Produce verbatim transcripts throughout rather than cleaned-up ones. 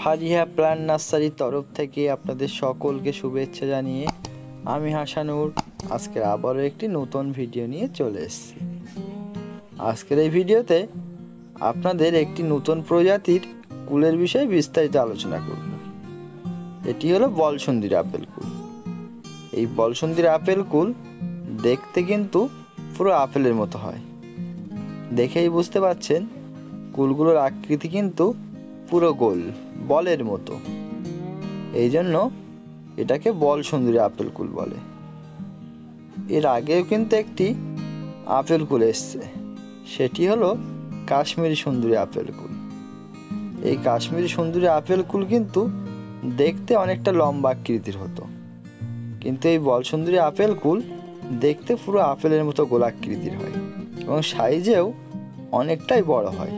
Fariha plant নার্সারির তরফ থেকে আপনাদের সকলকে শুভেচ্ছা জানিয়ে আমি হাসানুর আজকের আবারও একটি নতুন ভিডিও নিয়ে চলে এসেছি। আজকের এই ভিডিওতে আপনাদের একটি নতুন প্রজাতির কুলের বিষয়ে বিস্তারিত আলোচনা করব। এটি হলো বলসুন্দির আপেল কুল। এই বলসুন্দির আপেল কুল দেখতে কিন্তু পুরো আপেলের মতো হয়। দেখেই বুঝতে পারছেন কুলগুলোর আকৃতি কিন্তু পুরো গোল, বলের মতো। এই জন্য এটাকে বলসুন্দরী আপেল কুল বলে। এর আগেও কিন্তু একটি আপেল কুল এসছে, সেটি হলো কাশ্মীরি সুন্দরী আপেল কুল। এই কাশ্মীরি সুন্দরী আপেল কুল কিন্তু দেখতে অনেকটা লম্বা আকৃতির হতো, কিন্তু এই বলসুন্দরী আপেল কুল দেখতে পুরো আপেলের মতো গোলাকৃতির হয় এবং সাইজেও অনেকটাই বড় হয়।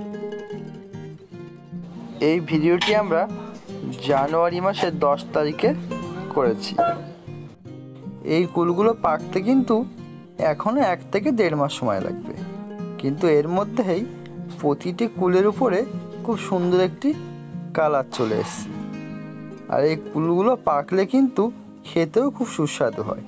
এই ভিডিওটি আমরা জানুয়ারি মাসের দশ তারিখে করেছি। এই কুলগুলো পাকতে কিন্তু এখনও এক থেকে দেড় মাস সময় লাগবে, কিন্তু এর মধ্যেই প্রতিটি কুলের উপরে খুব সুন্দর একটি কালার চলে এসেছে। আর এই কুলগুলো পাকলে কিন্তু খেতেও খুব সুস্বাদু হয়।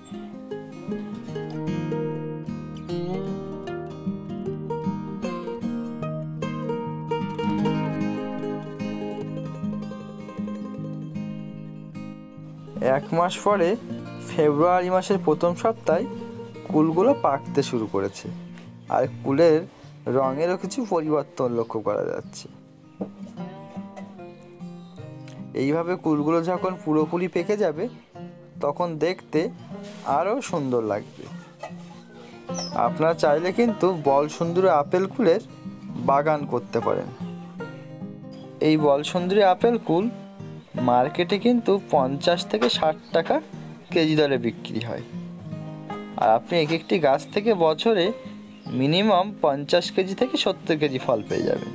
এক মাস পরে ফেব্রুয়ারি মাসের প্রথম সপ্তাহে কুলগুলো পাকতে শুরু করেছে, আর কুলের রঙেরও কিছু পরিবর্তন লক্ষ্য করা যাচ্ছে। এইভাবে কুলগুলো যখন পুরোপুরি পেকে যাবে তখন দেখতে আরও সুন্দর লাগবে। আপনারা চাইলে কিন্তু বলসুন্দরী আপেল কুলের বাগান করতে পারেন। এই বলসুন্দরী আপেল কুল মার্কেটে কিন্তু পঞ্চাশ থেকে ষাট টাকা কেজি দরে বিক্রি হয়। আর আপনি এক একটি গাছ থেকে বছরে মিনিমাম পঞ্চাশ কেজি থেকে সত্তর কেজি ফল পেয়ে যাবেন।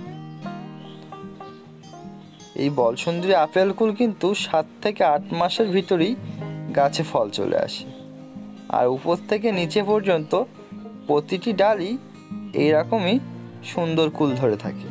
এই বলসুন্দরী আপেল কুল কিন্তু সাত থেকে আট মাসের ভিতরেই গাছে ফল চলে আসে, আর উপর থেকে নিচে পর্যন্ত প্রতিটি ডালই এইরকমই সুন্দর কুল ধরে থাকে।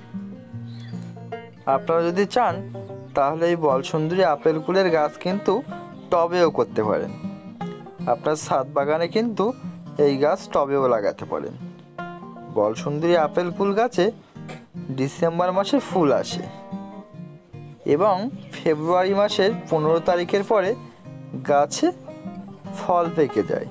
আপনারা যদি চান তাহলে এই বলসুন্দরী আপেল কুলের গাছ কিন্তু টবেও করতে পারেন। আপনার ছাদ বাগানে কিন্তু এই গাছ টবেও লাগাতে পারেন। বলসুন্দরী আপেল কুল গাছে ডিসেম্বর মাসে ফুল আসে এবং ফেব্রুয়ারি মাসের পনেরো তারিখের পরে গাছে ফল পেকে যায়।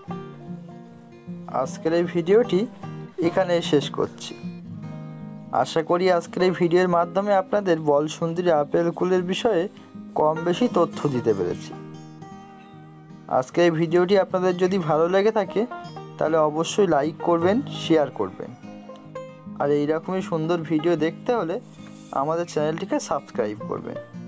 আজকের এই ভিডিওটি এখানে শেষ করছি। আশা করি আজকের এই ভিডিওর মাধ্যমে আপনাদের বলসুন্দরী আপেল কুলের বিষয়ে কম বেশি তথ্য দিতে পেরেছি। আজকের এই ভিডিওটি আপনাদের যদি ভালো লেগে থাকে তাহলে অবশ্যই লাইক করবেন, শেয়ার করবেন। আর এইরকমই সুন্দর ভিডিও দেখতে হলে আমাদের চ্যানেলটিকে সাবস্ক্রাইব করবেন।